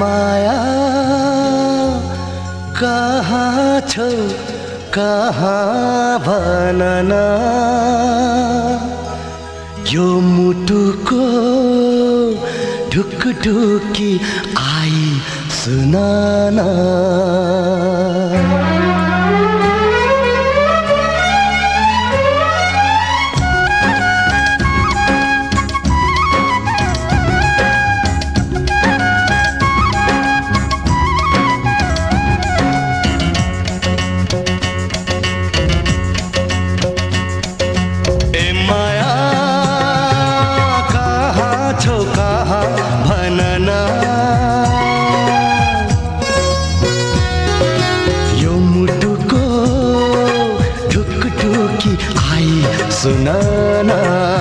माया कहाँ छौ कहाँ भनन यो मुटुको ढुकढुकी आई सुनान सुनाना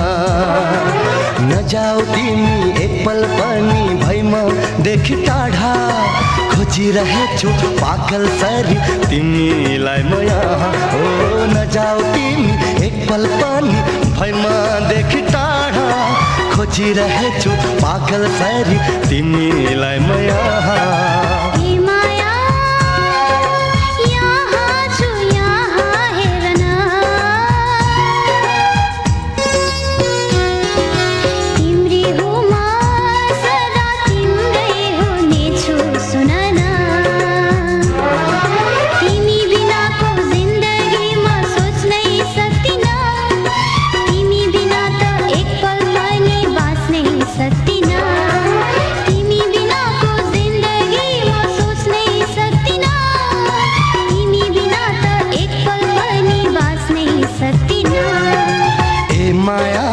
नजाऊ तिमी एक पल पनि भैमा देखि टाढा खोजिरहेछु पागल सरी तिमीलाई म यहाँ हो नजाऊ तिमी एक पल पनि भैमा देखि टाढा खोजिरहेछु पागल सरी तिमीलाई म यहाँ माया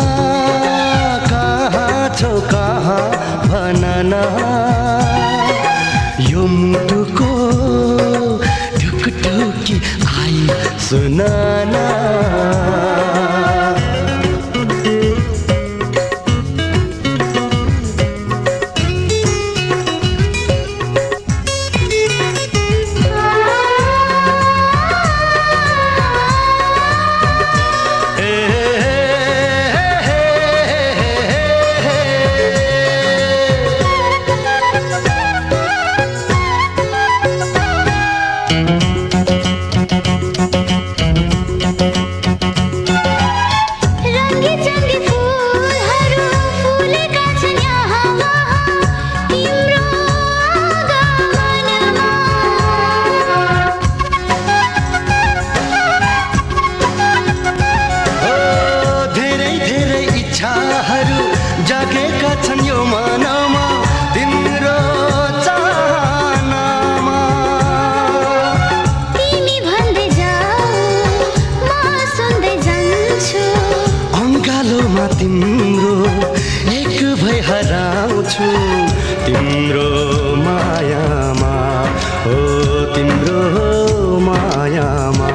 कहाँ छौ कहाँ भनन यो मुटुको ढुकढुकी आई सुनाना जागेका छन् यो मनमा तिम्रो चाहनामा तिमी भन्दै जाऊ म सुन्दै जान्छु अङ्गालोमा तिम्रो एक भई हराउँछु तिम्रो मायामा हो तिम्रो मायामा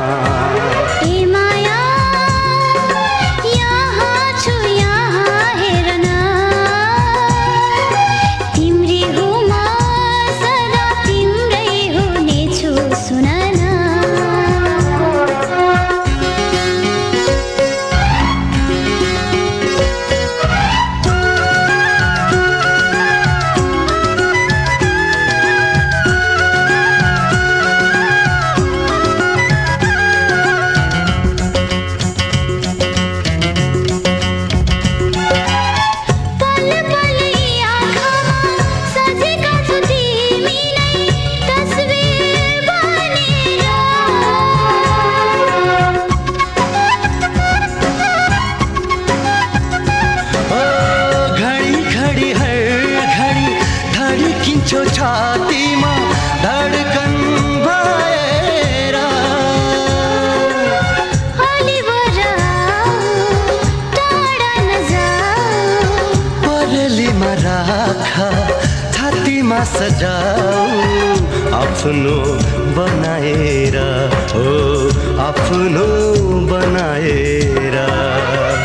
छातीमा धडकन भएर अलि बराऊ टाढा नजाऊ परेलीमा राख छातीमा सजाऊ आफ्नो बनाएर हो आफ्नो बनाएर